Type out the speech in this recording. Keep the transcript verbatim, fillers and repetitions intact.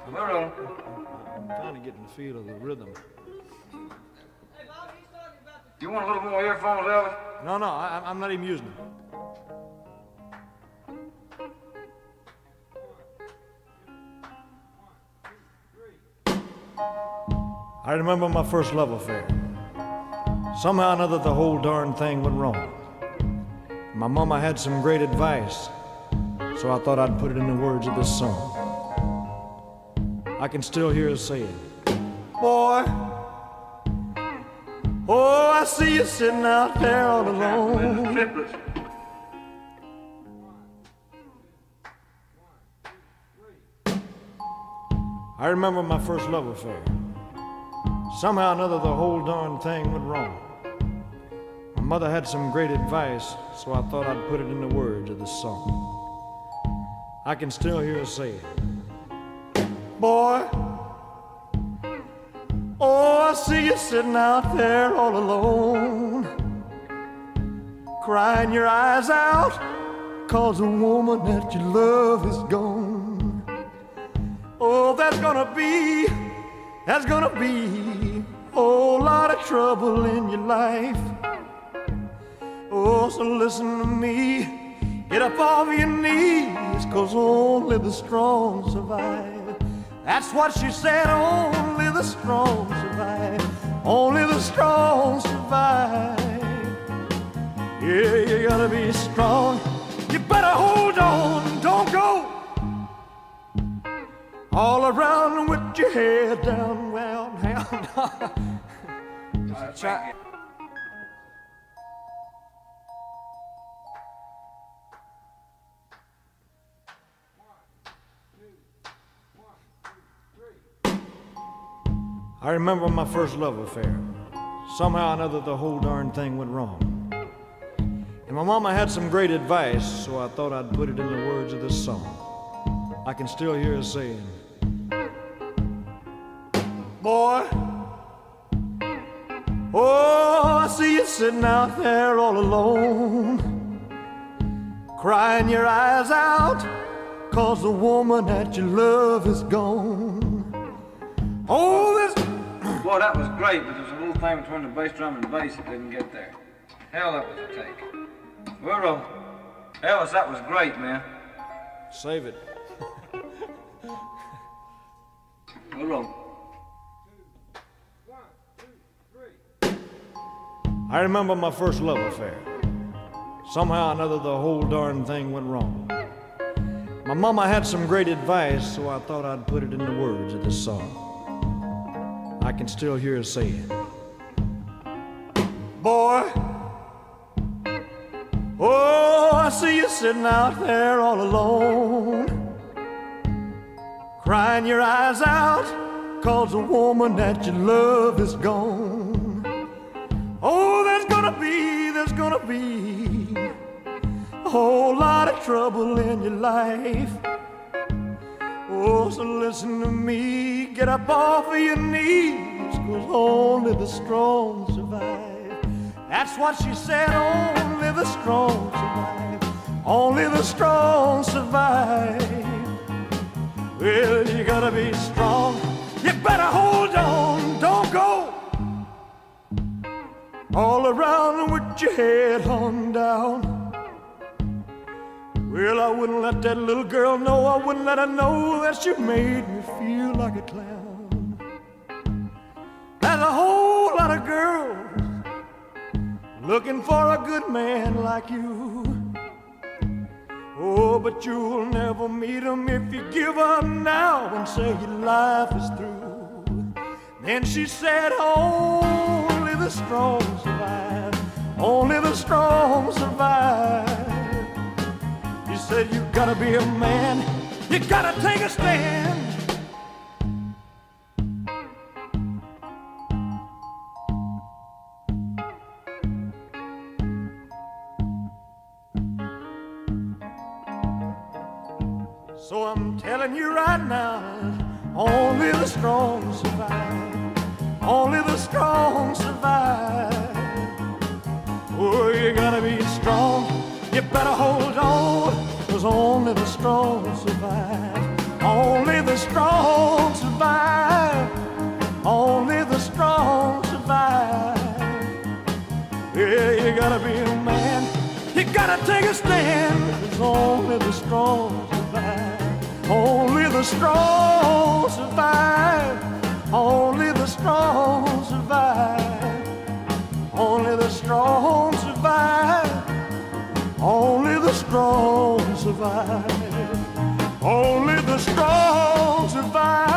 Burler. I'm finally getting the feel of the rhythm. You want a little more earphones, Elvis? No, no, I, I'm not even using them. I remember my first love affair. Somehow or another, the whole darn thing went wrong. My mama had some great advice, so I thought I'd put it in the words of this song. I can still hear her saying, boy, oh, I see you sitting out there all alone. I remember my first love affair. Somehow or another, the whole darn thing went wrong. My mother had some great advice, so I thought I'd put it in the words of this song. I can still hear her say it. Boy, oh, I see you sitting out there all alone, crying your eyes out, 'cause the woman that you love is gone. Oh, that's gonna be, that's gonna be a whole lot of trouble in your life. Oh, so listen to me, get up off your knees, 'cause only the strong survive. That's what she said, only the strong survive. Only the strong survive. Yeah, you gotta be strong. You better hold on, don't go all around with your head down, well, down. Just try. I remember my first love affair. Somehow or another, the whole darn thing went wrong. And my mama had some great advice, so I thought I'd put it in the words of this song. I can still hear her saying, boy, oh, I see you sitting out there all alone, crying your eyes out, 'cause the woman that you love is gone. Oh, this... Boy, that was great, but there's a little thing between the bass drum and bass that didn't get there. Hell, that was a take. Burler, Elvis, that was great, man. Save it. Burler. I remember my first love affair. Somehow or another, the whole darn thing went wrong. My mama had some great advice, so I thought I'd put it in the words of this song. I can still hear her saying, boy, oh, I see you sitting out there all alone, crying your eyes out, 'cause the woman that you love is gone. Oh, there's gonna be, there's gonna be a whole lot of trouble in your life. Oh, so listen to me, get up off of your knees, 'cause only the strong survive. That's what she said, only the strong survive. Only the strong survive. Well, you gotta be strong, you better hold on, don't go all around with your head on down. Well, I wouldn't let that little girl know, I wouldn't let her know that she made me feel like a clown. There's a whole lot of girls looking for a good man like you. Oh, but you'll never meet him if you give up now and say your life is through. Then she said, only the strong survive. Only the strong survive. He said, you gotta be a man, you gotta take a stand. So I'm telling you right now, only the strong survive. Only the strong survive. Oh, you gotta be strong, you better hold on, 'cause only the strong survive. Only the strong survive. Only the strong survive. Yeah, you gotta be a man. You gotta take a stand. 'Cause only the strong survive. Only the strong survive. Only the strong survive. Only the strong survive. Only the strong survive. Only the strong survive.